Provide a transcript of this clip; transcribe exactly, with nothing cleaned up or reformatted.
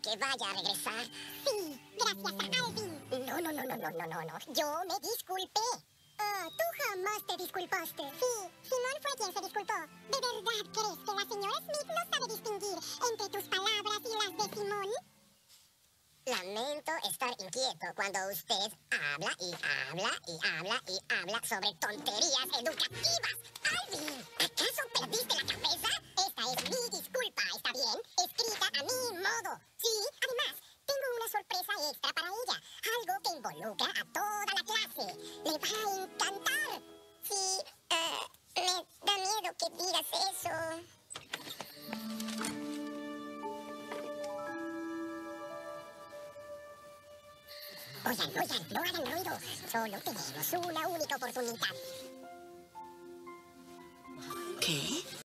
que vaya a regresar. Sí, gracias a Alvin. No, no, no, no, no, no, no, no. Yo me disculpé. Ah, tú jamás te disculpaste. Sí, Simón fue quien se disculpó. ¿De verdad crees que la señora Smith no sabe distinguir entre tus palabras y las de Simón? Lamento estar inquieto cuando usted habla y habla y habla y habla sobre tonterías educativas. Alvin, ¿acaso perdiste la cabeza? Esta es mi disculpa, ¿está bien? Escrita a mi modo. Sí, además, tengo una sorpresa extra para ella. Algo que involucra a toda la clase. Le va a encantar. Sí, uh, me da miedo que digas eso. Oigan, oigan, no hagan ruido. Solo tenemos una única oportunidad.